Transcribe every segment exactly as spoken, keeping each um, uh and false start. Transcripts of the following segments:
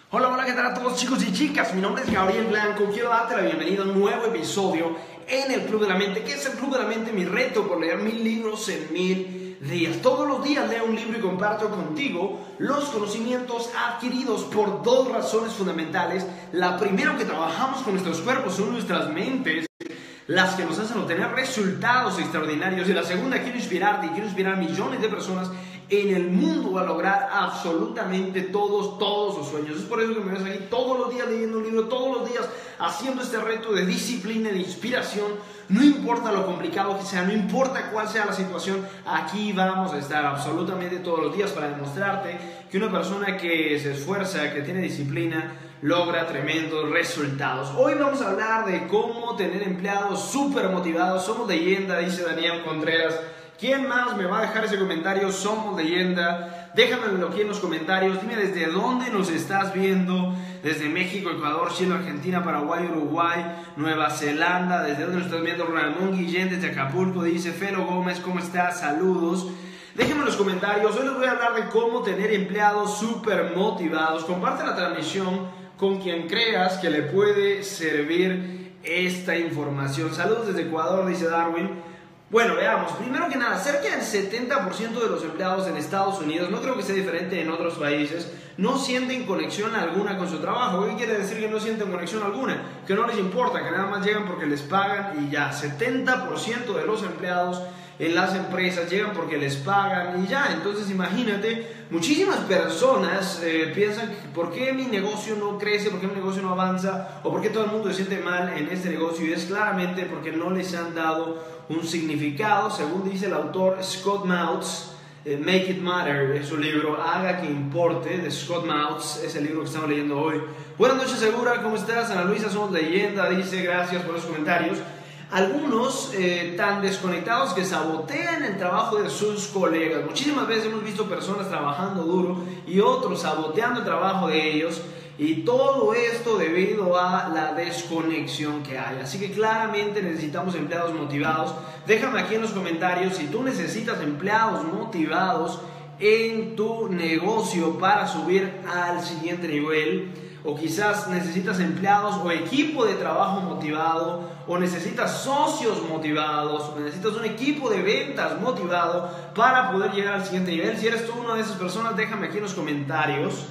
Hola, hola, ¿qué tal a todos chicos y chicas? Mi nombre es Gabriel Blanco. Quiero darte la bienvenida a un nuevo episodio en el Club de la Mente. ¿Qué es el Club de la Mente? Mi reto por leer mil libros en mil días. Todos los días leo un libro y comparto contigo los conocimientos adquiridos por dos razones fundamentales. La primera, que trabajamos con nuestros cuerpos, son nuestras mentes las que nos hacen obtener resultados extraordinarios. Y la segunda, quiero inspirarte y quiero inspirar a millones de personas en el mundo a lograr absolutamente todos, todos sus sueños. Es por eso que me ves aquí todos los días leyendo un libro, todos los días haciendo este reto de disciplina, de inspiración. No importa lo complicado que sea, no importa cuál sea la situación, aquí vamos a estar absolutamente todos los días para demostrarte que una persona que se esfuerza, que tiene disciplina, logra tremendos resultados. Hoy vamos a hablar de cómo tener empleados súper motivados. Somos leyenda, dice Daniel Contreras. ¿Quién más me va a dejar ese comentario? Somos leyenda. Déjamelo aquí en los comentarios. Dime desde dónde nos estás viendo. Desde México, Ecuador, Chile, Argentina, Paraguay, Uruguay, Nueva Zelanda. Desde dónde nos estás viendo. Ramón Guillén desde Acapulco dice: Felo Gómez, ¿cómo estás? Saludos. Déjenme en los comentarios. Hoy les voy a hablar de cómo tener empleados súper motivados. Comparte la transmisión con quien creas que le puede servir esta información. Saludos desde Ecuador, dice Darwin. Bueno, veamos. Primero que nada, cerca del setenta por ciento de los empleados en Estados Unidos, no creo que sea diferente en otros países, no sienten conexión alguna con su trabajo. ¿Qué quiere decir que no sienten conexión alguna? Que no les importa, que nada más llegan porque les pagan y ya. setenta por ciento de los empleados en las empresas llegan porque les pagan y ya. Entonces imagínate, muchísimas personas eh, piensan, ¿por qué mi negocio no crece? ¿Por qué mi negocio no avanza? ¿O por qué todo el mundo se siente mal en este negocio? Y es claramente porque no les han dado un significado. Según dice el autor Scott Moutz, eh, Make It Matter, es su libro, Haga que Importe, de Scott Moutz, es el libro que estamos leyendo hoy. Buenas noches, Segura, ¿cómo estás? Ana Luisa, somos leyenda, dice, gracias por los comentarios. Algunos eh, tan desconectados que sabotean el trabajo de sus colegas. Muchísimas veces hemos visto personas trabajando duro y otros saboteando el trabajo de ellos, y todo esto debido a la desconexión que hay. Así que claramente necesitamos empleados motivados. Déjame aquí en los comentarios si tú necesitas empleados motivados en tu negocio para subir al siguiente nivel, o quizás necesitas empleados o equipo de trabajo motivado, o necesitas socios motivados, o necesitas un equipo de ventas motivado para poder llegar al siguiente nivel. Si eres tú una de esas personas, déjame aquí en los comentarios.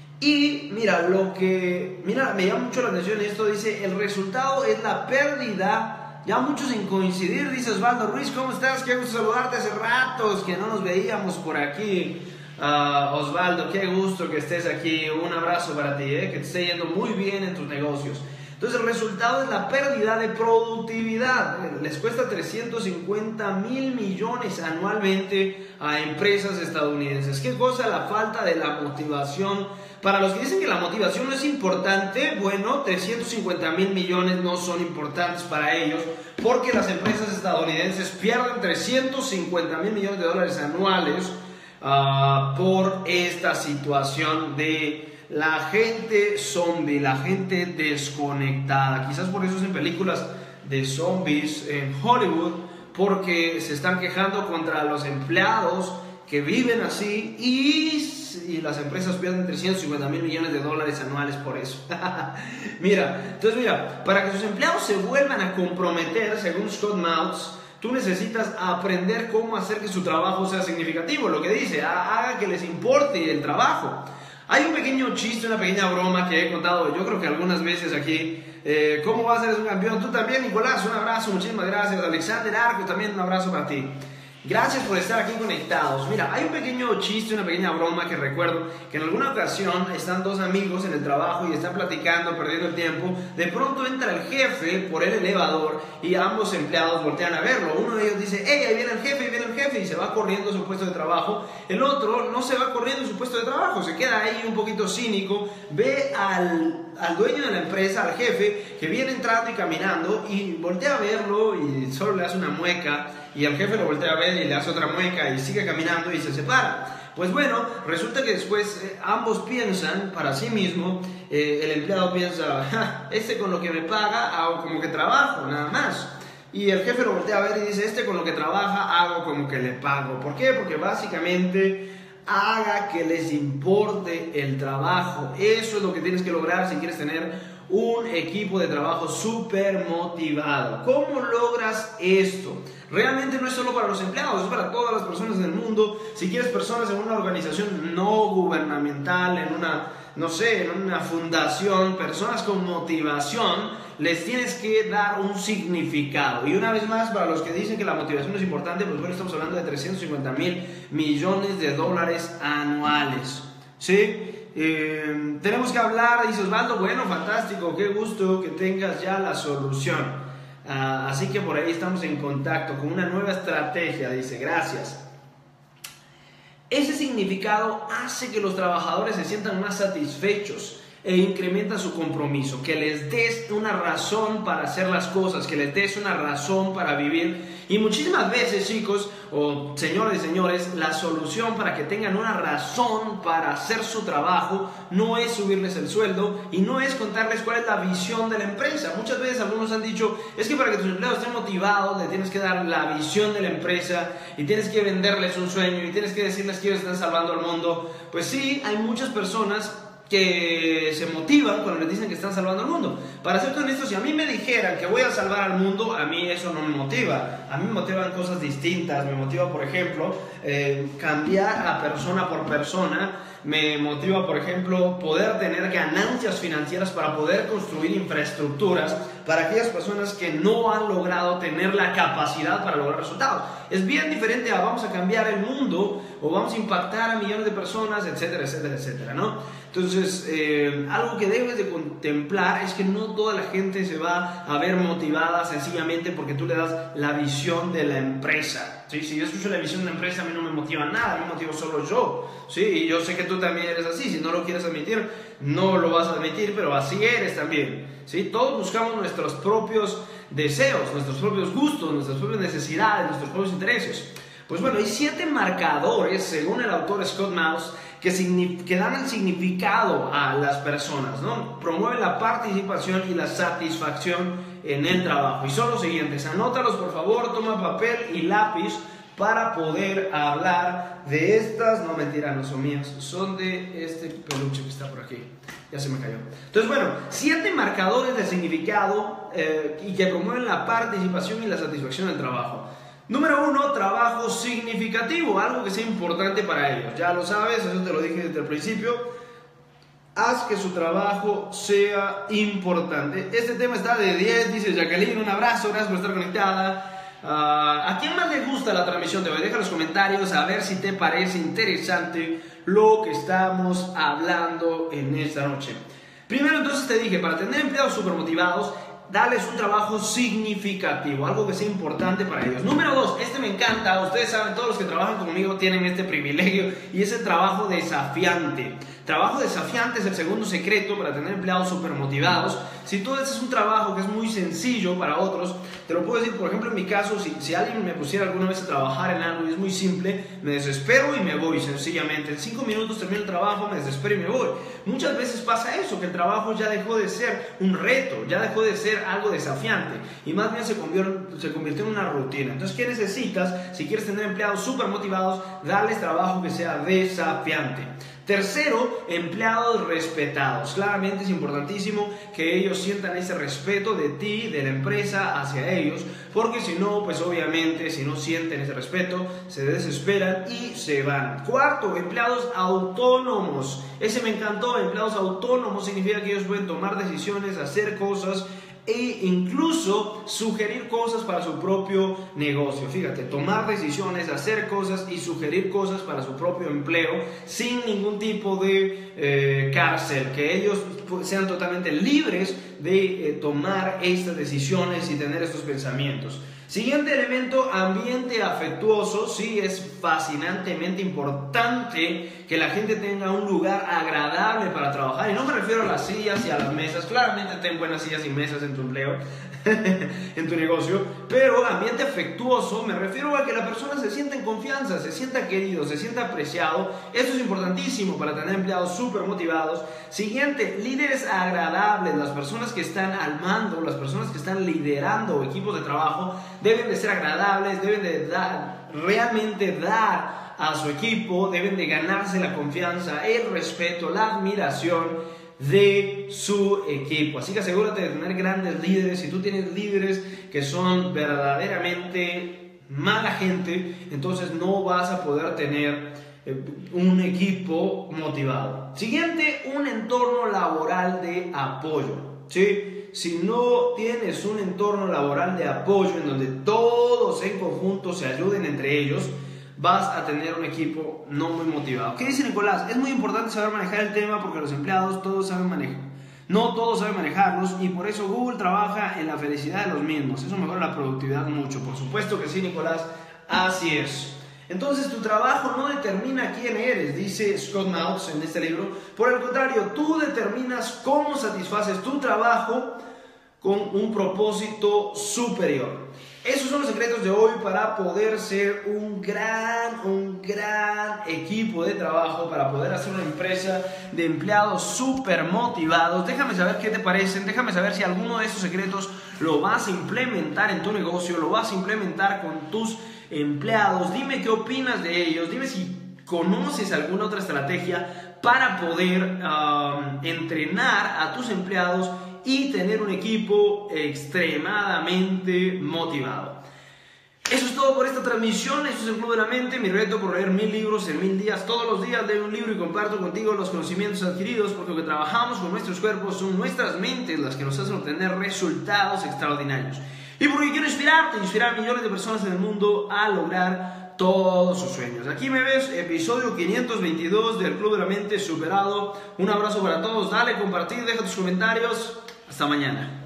Y mira, lo que mira, me llama mucho la atención esto, dice: el resultado es la pérdida. Ya muchos sin coincidir, dice Osvaldo Ruiz. ¿Cómo estás? Qué gusto saludarte, hace ratos que no nos veíamos por aquí. Uh, Osvaldo, qué gusto que estés aquí. Un abrazo para ti, ¿eh? Que te esté yendo muy bien en tus negocios. Entonces el resultado es la pérdida de productividad. Les cuesta trescientos cincuenta mil millones anualmente a empresas estadounidenses. ¿Qué cosa? La falta de la motivación. Para los que dicen que la motivación no es importante, bueno, trescientos cincuenta mil millones no son importantes para ellos, porque las empresas estadounidenses pierden trescientos cincuenta mil millones de dólares anuales uh, por esta situación de la gente zombie, la gente desconectada. Quizás por eso hacen películas de zombies en Hollywood, porque se están quejando contra los empleados que viven así, y, y las empresas pierden trescientos cincuenta mil millones de dólares anuales por eso. Mira, entonces mira, para que sus empleados se vuelvan a comprometer, según Scott Moutz, tú necesitas aprender cómo hacer que su trabajo sea significativo. Lo que dice, haga que les importe el trabajo. Hay un pequeño chiste, una pequeña broma que he contado yo creo que algunas veces aquí. Eh, ¿Cómo vas a ser un campeón? Tú también, Nicolás, un abrazo, muchísimas gracias. Alexander Arco, también un abrazo para ti. Gracias por estar aquí conectados. Mira, hay un pequeño chiste, una pequeña broma que recuerdo que en alguna ocasión están dos amigos en el trabajo y están platicando, perdiendo el tiempo. De pronto entra el jefe por el elevador y ambos empleados voltean a verlo. Uno de ellos dice: ¡hey, ahí viene el jefe, ahí viene el jefe! Y se va corriendo a su puesto de trabajo. El otro no se va corriendo a su puesto de trabajo, se queda ahí un poquito cínico. Ve al, al dueño de la empresa, al jefe, que viene entrando y caminando, y voltea a verlo y solo le hace una mueca. Y el jefe lo voltea a ver y le hace otra mueca y sigue caminando y se separa. Pues bueno, resulta que después eh, ambos piensan para sí mismo, eh, el empleado piensa: ja, este con lo que me paga hago como que trabajo, nada más. Y el jefe lo voltea a ver y dice: este con lo que trabaja hago como que le pago. ¿Por qué? Porque básicamente haga que les importe el trabajo. Eso es lo que tienes que lograr si quieres tener un equipo de trabajo súper motivado. ¿Cómo logras esto? Realmente no es solo para los empleados, es para todas las personas del mundo. Si quieres personas en una organización no gubernamental, en una, no sé, en una fundación, personas con motivación, les tienes que dar un significado. Y una vez más, para los que dicen que la motivación es importante, pues bueno, estamos hablando de trescientos cincuenta mil millones de dólares anuales, ¿sí? Eh, tenemos que hablar, dice Osvaldo. Bueno, fantástico, qué gusto que tengas ya la solución. Uh, así que por ahí estamos en contacto con una nueva estrategia, dice, gracias. Ese significado hace que los trabajadores se sientan más satisfechos e incrementa su compromiso, que les des una razón para hacer las cosas, que les des una razón para vivir. Y muchísimas veces, chicos, o señores y señores, la solución para que tengan una razón para hacer su trabajo no es subirles el sueldo y no es contarles cuál es la visión de la empresa. Muchas veces algunos han dicho, es que para que tus empleados estén motivados le tienes que dar la visión de la empresa y tienes que venderles un sueño y tienes que decirles que ellos están salvando al mundo. Pues sí, hay muchas personas que se motivan cuando les dicen que están salvando al mundo. Para ser honesto, si a mí me dijeran que voy a salvar al mundo, a mí eso no me motiva. A mí me motivan cosas distintas. Me motiva, por ejemplo, eh, cambiar a persona por persona. Me motiva, por ejemplo, poder tener ganancias financieras para poder construir infraestructuras para aquellas personas que no han logrado tener la capacidad para lograr resultados. Es bien diferente a vamos a cambiar el mundo o vamos a impactar a millones de personas, etcétera, etcétera, etcétera, ¿no? Entonces, eh, algo que debes de contemplar es que no toda la gente se va a ver motivada sencillamente porque tú le das la visión de la empresa. ¿Sí? Si yo escucho la visión de la empresa, a mí no me motiva nada, me motivo solo yo. ¿Sí? Y yo sé que tú también eres así. Si no lo quieres admitir, no lo vas a admitir, pero así eres también. ¿Sí? Todos buscamos nuestros propios deseos, nuestros propios gustos, nuestras propias necesidades, nuestros propios intereses. Pues bueno, hay siete marcadores, según el autor Scott Mouse, que, que dan el significado a las personas, ¿no? Promueven la participación y la satisfacción en el trabajo. Y son los siguientes, anótalos por favor, toma papel y lápiz para poder hablar de estas. No, mentira, no son mías, son de este peluche que está por aquí. Ya se me cayó. Entonces, bueno, siete marcadores de significado eh, y que promueven la participación y la satisfacción del trabajo. Número uno, trabajo significativo, algo que sea importante para ellos. Ya lo sabes, eso te lo dije desde el principio. Haz que su trabajo sea importante. Este tema está de diez, dice Jacqueline, un abrazo, gracias por estar conectada. Uh, ¿A quién más le gusta la transmisión de hoy? Deja en los comentarios a ver si te parece interesante lo que estamos hablando en esta noche. Primero, entonces te dije, para tener empleados súper motivados, darles un trabajo significativo, algo que sea importante para ellos. Número dos, este me encanta, ustedes saben, todos los que trabajan conmigo tienen este privilegio y es el trabajo desafiante. Trabajo desafiante es el segundo secreto para tener empleados súper motivados. Si tú haces un trabajo que es muy sencillo para otros, te lo puedo decir, por ejemplo, en mi caso, si, si alguien me pusiera alguna vez a trabajar en algo y es muy simple, me desespero y me voy, sencillamente. En cinco minutos termino el trabajo, me desespero y me voy. Muchas veces pasa eso, que el trabajo ya dejó de ser un reto, ya dejó de ser algo desafiante y más bien se convirtió, se convirtió en una rutina. Entonces, ¿qué necesitas? Si quieres tener empleados súper motivados, darles trabajo que sea desafiante. Tercero, empleados respetados. Claramente es importantísimo que ellos sientan ese respeto de ti, de la empresa hacia ellos, porque si no, pues obviamente, si no sienten ese respeto, se desesperan y se van. Cuarto, empleados autónomos. Ese me encantó, empleados autónomos significa que ellos pueden tomar decisiones, hacer cosas e incluso sugerir cosas para su propio negocio. Fíjate, tomar decisiones, hacer cosas y sugerir cosas para su propio empleo sin ningún tipo de eh, cárcel, que ellos sean totalmente libres de eh, tomar estas decisiones y tener estos pensamientos. Siguiente elemento, ambiente afectuoso. Sí, es fascinantemente importante que la gente tenga un lugar agradable para trabajar. Y no me refiero a las sillas y a las mesas. Claramente ten buenas sillas y mesas en tu empleo, en tu negocio. Pero ambiente afectuoso, me refiero a que la persona se sienta en confianza, se sienta querido, se sienta apreciado. Esto es importantísimo para tener empleados súper motivados. Siguiente, líderes agradables. Las personas que están al mando, las personas que están liderando equipos de trabajo, deben de ser agradables, deben de dar, realmente dar a su equipo, deben de ganarse la confianza, el respeto, la admiración de su equipo. Así que asegúrate de tener grandes líderes. Si tú tienes líderes que son verdaderamente mala gente, entonces no vas a poder tener un equipo motivado. Siguiente, un entorno laboral de apoyo, ¿sí? Si no tienes un entorno laboral de apoyo en donde todos en conjunto se ayuden entre ellos, vas a tener un equipo no muy motivado. ¿Qué dice Nicolás? Es muy importante saber manejar el tema porque los empleados todos saben manejar. No todos saben manejarlos y por eso Google trabaja en la felicidad de los mismos. Eso mejora la productividad mucho. Por supuesto que sí, Nicolás. Así es. Entonces tu trabajo no determina quién eres, dice Scott Knauss en este libro. Por el contrario, tú determinas cómo satisfaces tu trabajo con un propósito superior. Esos son los secretos de hoy para poder ser un gran, un gran equipo de trabajo, para poder hacer una empresa de empleados súper motivados. Déjame saber qué te parecen, déjame saber si alguno de esos secretos lo vas a implementar en tu negocio, lo vas a implementar con tus empleados. Dime qué opinas de ellos, dime si conoces alguna otra estrategia para poder um, entrenar a tus empleados y tener un equipo extremadamente motivado. Eso es todo por esta transmisión. Esto es el Club de la Mente, mi reto por leer mil libros en mil días. Todos los días leo un libro y comparto contigo los conocimientos adquiridos, porque lo que trabajamos con nuestros cuerpos son nuestras mentes las que nos hacen obtener resultados extraordinarios. Y porque quiero inspirarte, inspirar a millones de personas en el mundo a lograr todos sus sueños. Aquí me ves, episodio quinientos veintidós del Club de la Mente superado. Un abrazo para todos, dale, compartir, deja tus comentarios. Hasta mañana.